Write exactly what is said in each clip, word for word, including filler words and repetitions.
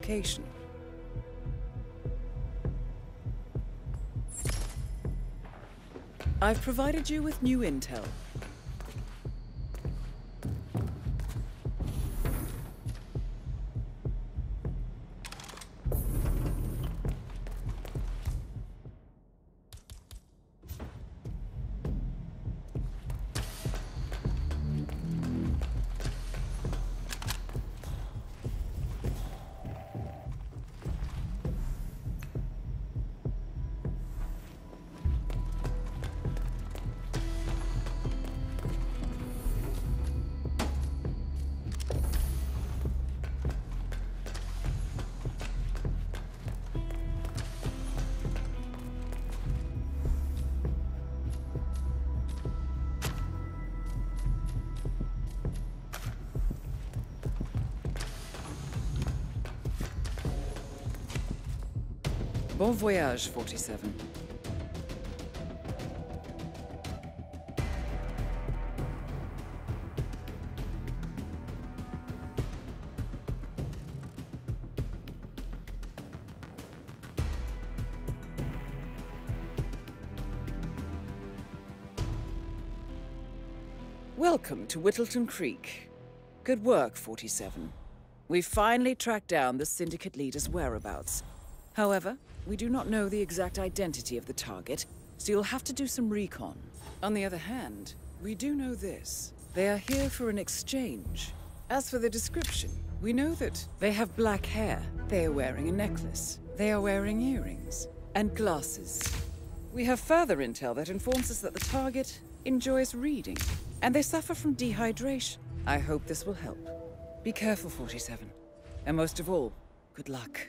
location. I've provided you with new intel. Bon voyage, forty-seven. Welcome to Whittleton Creek. Good work, forty-seven. We've finally tracked down the Syndicate leader's whereabouts. However, we do not know the exact identity of the target, so you'll have to do some recon. On the other hand, we do know this. They are here for an exchange. As for the description, we know that they have black hair, they are wearing a necklace, they are wearing earrings, and glasses. We have further intel that informs us that the target enjoys reading, and they suffer from dehydration. I hope this will help. Be careful, forty-seven. And most of all, good luck.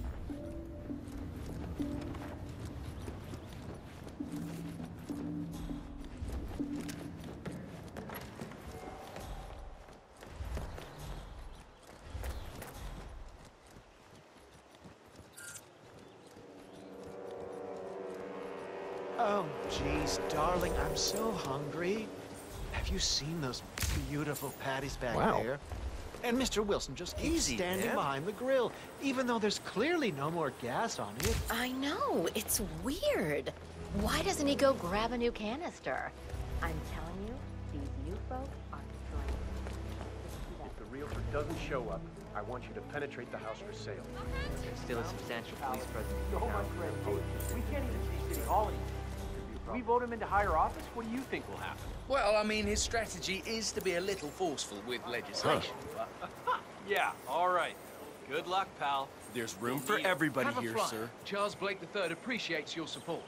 Oh, geez, darling, I'm so hungry. Have you seen those beautiful patties back Wow. there? And Mister Wilson just keeps Easy, standing man. behind the grill, even though there's clearly no more gas on it. I know, it's weird. Why doesn't he go grab a new canister? I'm telling you, these you folks are strange. If the realtor doesn't show up, I want you to penetrate the house for sale. There's still a substantial police presence in No, my town. friend, we can't even see City Hall anymore. We vote him into higher office? What do you think will happen? Well, I mean, his strategy is to be a little forceful with legislation. Yeah, all right. Good luck, pal. There's room for everybody Have a here, fly. sir. Charles Blake the third appreciates your support.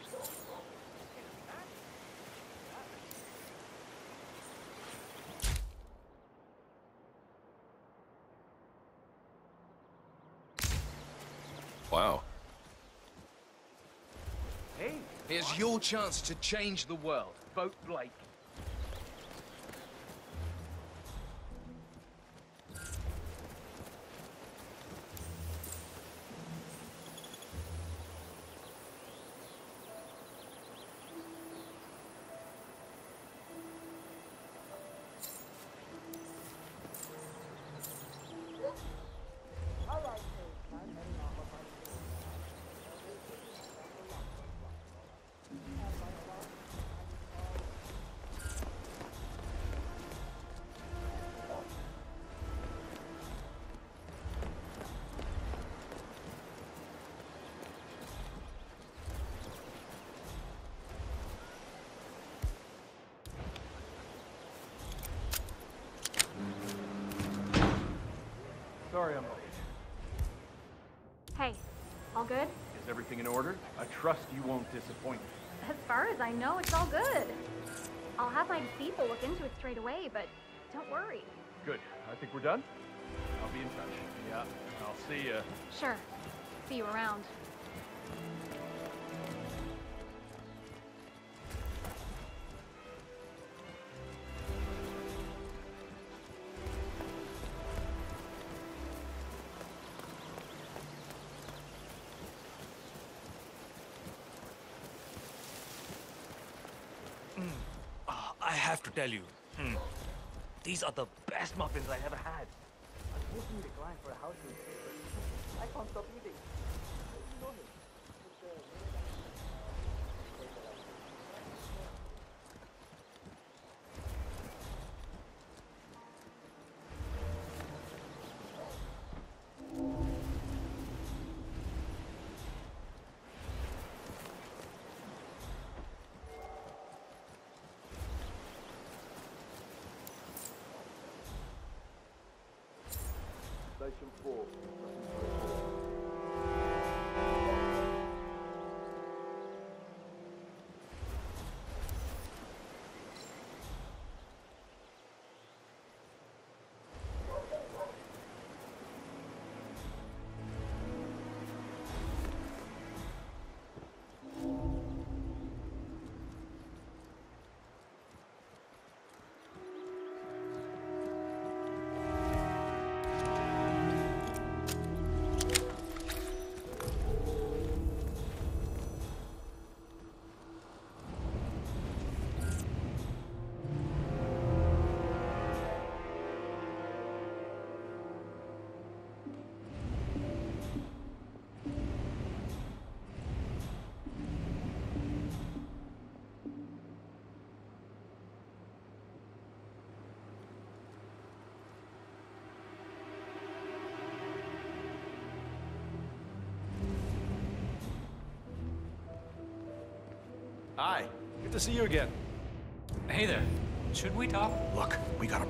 Wow. Hey, Here's your chance to change the world. vote Blake. Sorry I'm late. Hey, all good? Is everything in order? I trust you won't disappoint me. As far as I know, it's all good. I'll have my people look into it straight away, but don't worry. Good. I think we're done. I'll be in touch. Yeah, I'll see ya. Sure. See you around. Ah, I have to tell you, mm, these are the best muffins I ever had. Unfortunately, declined for a house. I can't stop eating. You know him. Station four. Hi. Good to see you again. Hey there. Should we talk? Look, we got him.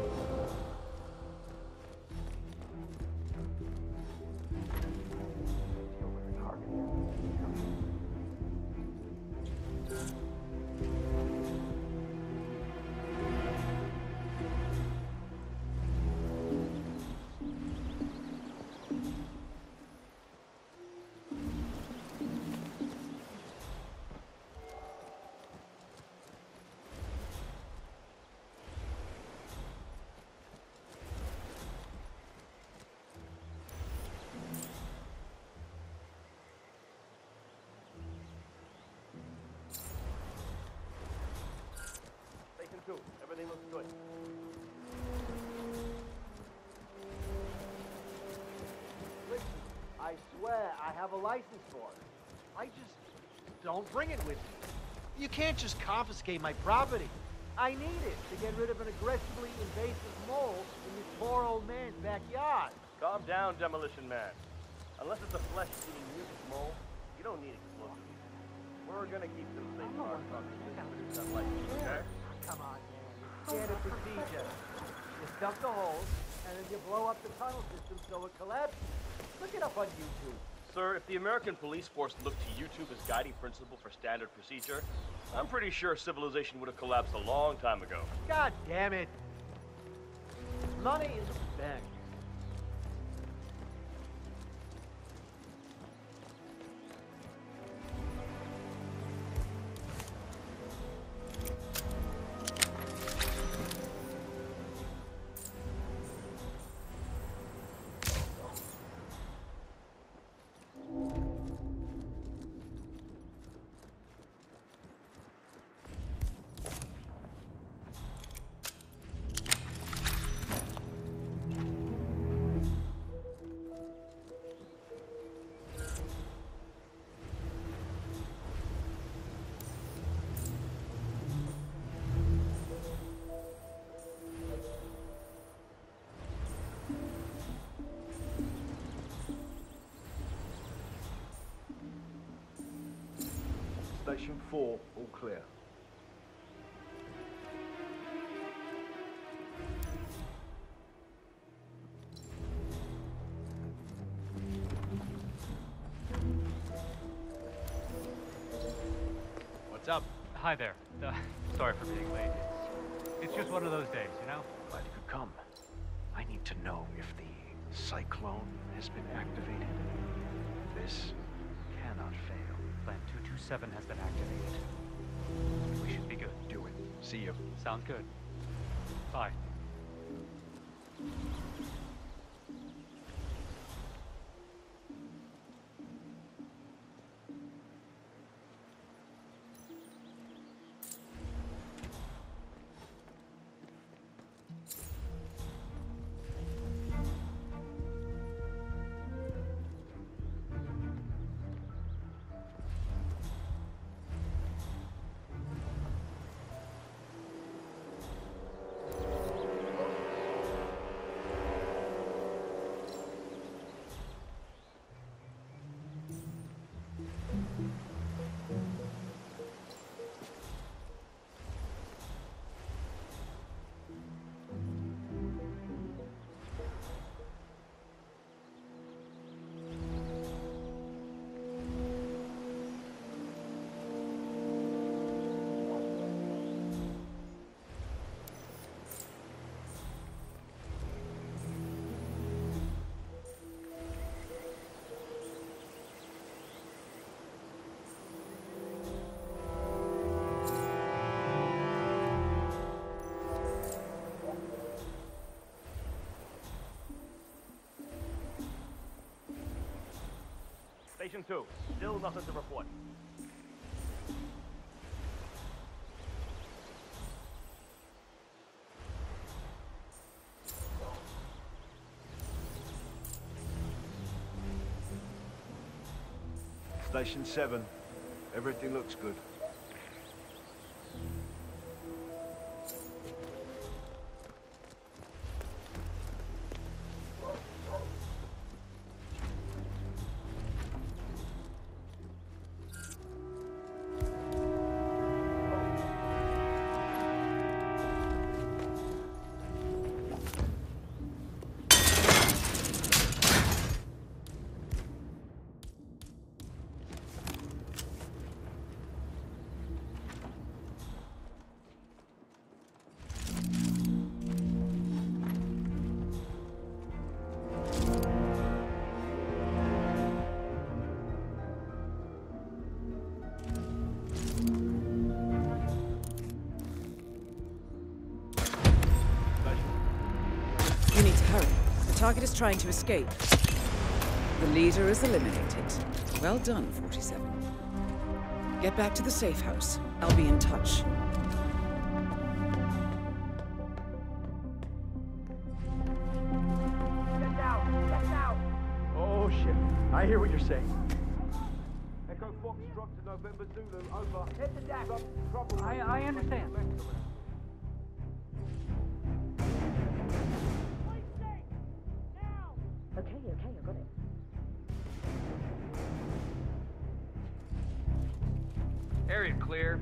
Everything looks good. Listen, I swear I have a license for it. I just don't bring it with me. You can't just confiscate my property. I need it to get rid of an aggressively invasive mole in this poor old man's backyard. Calm down, Demolition Man. Unless it's a flesh-eating mutant mole, you don't need explosives. We're gonna keep them safe from our trucks and produce that license, okay? Come on, man. Standard procedure. You stuff the holes, and then you blow up the tunnel system so it collapses. Look it up on YouTube. Sir, if the American police force looked to YouTube as guiding principle for standard procedure, I'm pretty sure civilization would have collapsed a long time ago. God damn it. Money is a bank. Station four, all clear. What's up? Hi there. Uh, sorry for being late. It's, it's just one of those days, you know? Glad you could come. I need to know if the cyclone has been activated. This cannot fail. Plan two two seven has been activated. We should be good. Do it. See you. Sounds good. Bye. Station two. Still nothing to report. Station seven. Everything looks good. You need to hurry. The target is trying to escape. The leader is eliminated. Well done, forty-seven. Get back to the safe house. I'll be in touch. Get down! Get down! Oh shit. I hear what you're saying. Echo Foxtrot to November Zulu, over. Hit the deck! Trouble. I, I understand. Okay, okay, I got it. Area clear.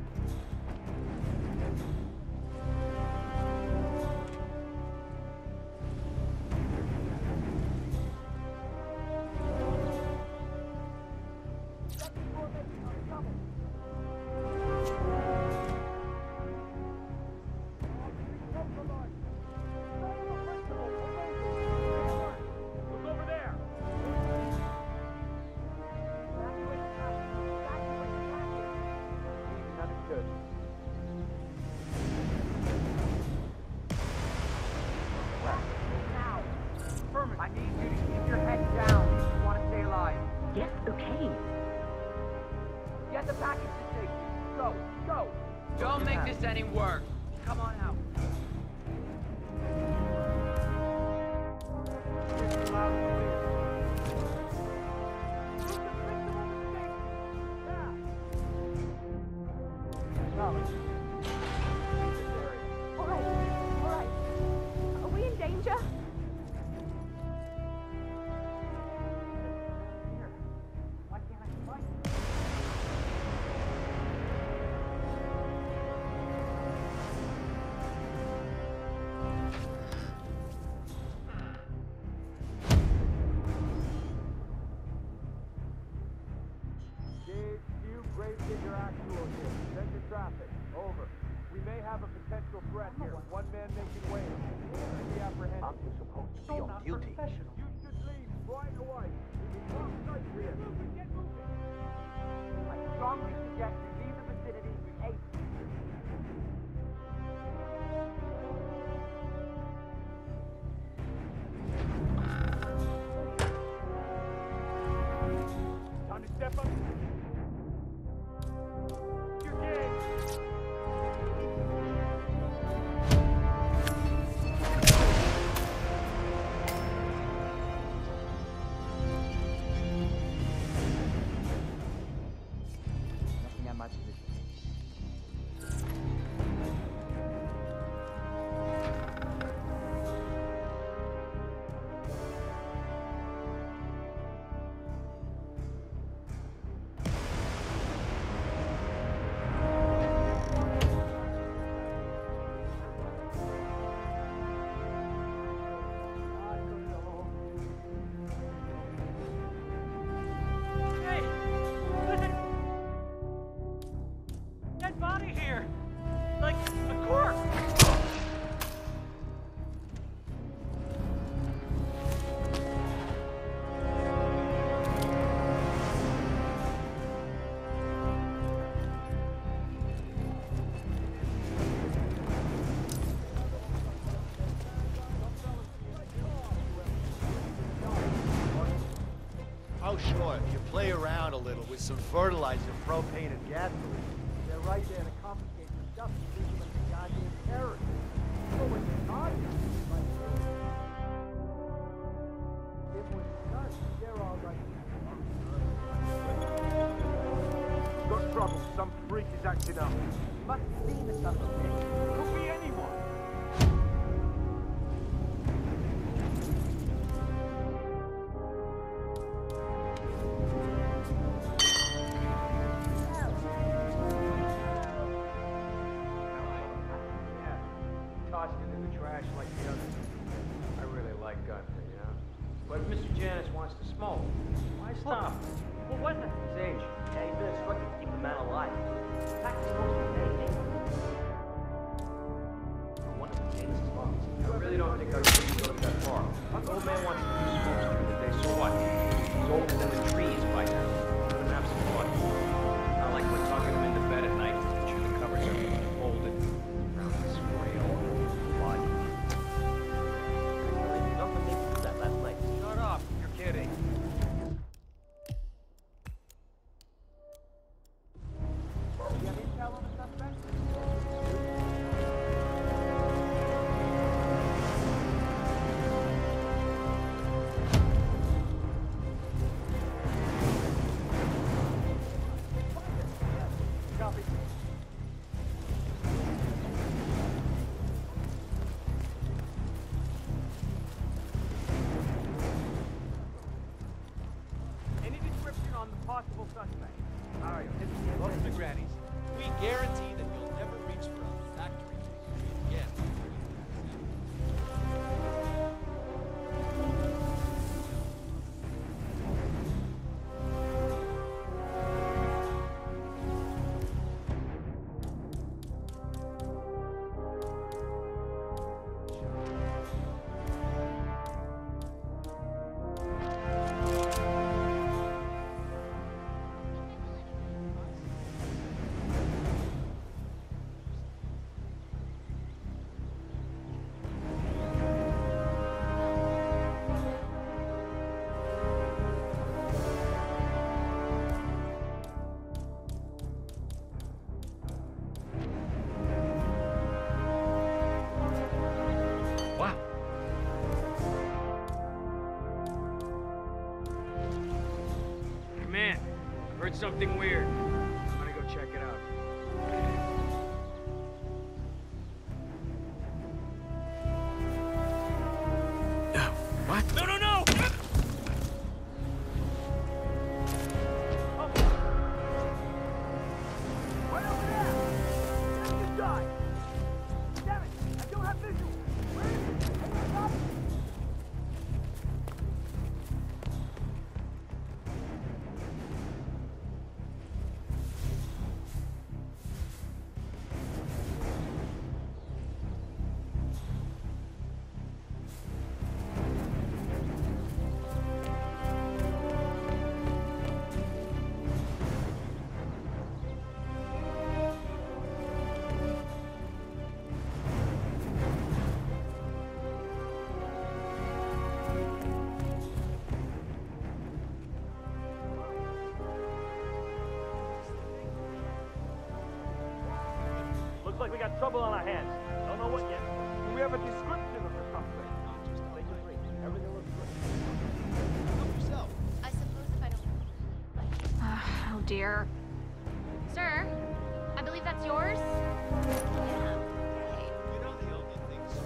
I need you to keep your head down if you want to stay alive. Yes, okay. Get the package to safety. Go, go. Don't make this any work. Come on out. All right, all right. Are we in danger? Gravedigger Actual here. Center traffic. Over. We may have a potential threat here. One man making waves. We'll be apprehended. I'm supposed to be on duty. You should leave right away. We can talk here. Get moving, get moving. I strongly suggest you leave the vicinity ASAP. Time to step up. Nothing at my position. Oh, sure, if you play around a little with some fertilizer, propane, and gasoline, they're right there to confiscate your stuff and treat you like a goddamn terrorist. So when you're not, like, if when it's done, they're all right. Got trouble. Some freak is acting up. You must have seen the stuff, okay? Could be anyone. Tossed it in the trash like the others. I really like Guthrie, you know? But if Mister Janus wants to smoke, why stop? Well, what the? His age. Yeah, he's been instructed to keep the man alive. Practice most of the day, eh? One of the Janus' moms. I really don't think our tree goes that far. The old man wants to do smokes during the day, so what? He's older than the trees by now. Let him have some fun. Not like we're tucking him into bed at night, make sure the covers are folded around his frail body. Nothing made me do that last night. Shut up, you're kidding. Do you have intel on the suspect? Copy. Any description on the possible suspect? All right, Welcome to Granny's. We guarantee that you'll never reach for a factory again. Man, I've heard something weird. I'm gonna go check it out. What? No, no, no! Right over there! Let me die! Damn it! I don't have visual! Where is it? Anyone got it? Looks like we got trouble on our hands. Don't know what yet. Do we have a description of the suspect? They can agree. Everything looks good. Help yourself. I suppose if I don't... Oh dear. Sir, I believe that's yours? Yeah. Hey. You know the only things.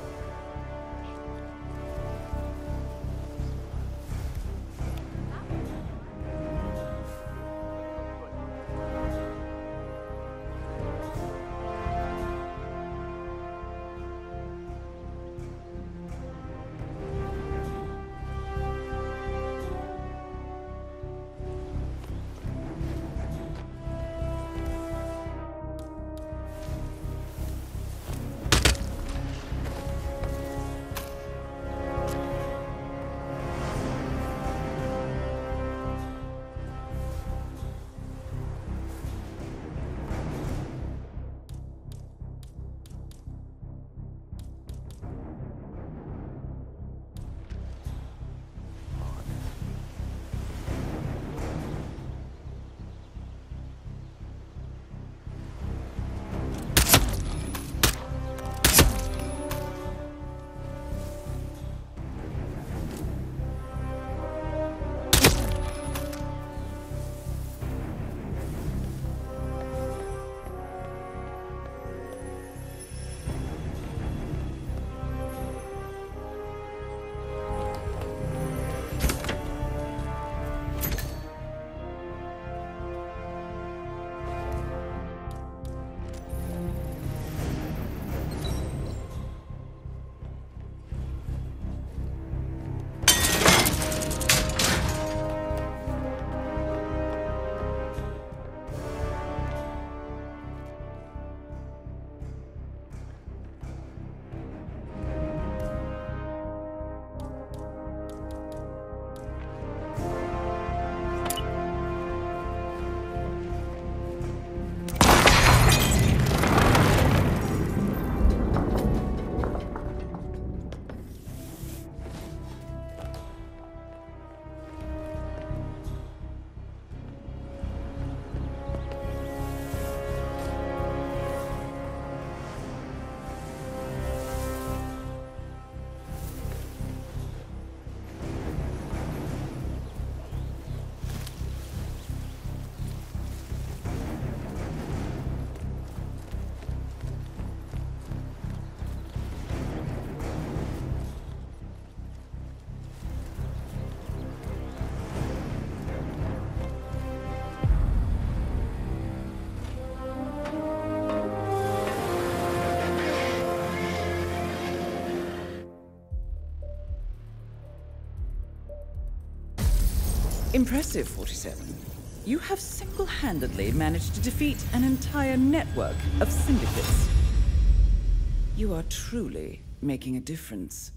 Impressive, forty-seven. You have single-handedly managed to defeat an entire network of syndicates. You are truly making a difference.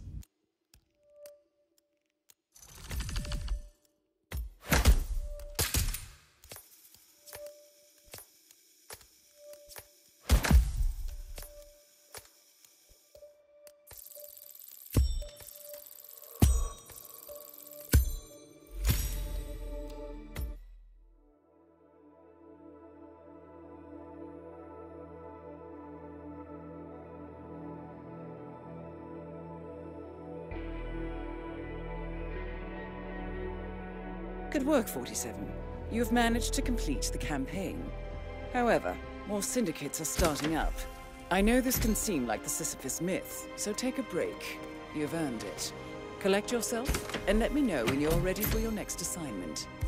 Good work, forty-seven. You have managed to complete the campaign. However, more syndicates are starting up. I know this can seem like the Sisyphus myth, so take a break. You've earned it. Collect yourself, and let me know when you're ready for your next assignment.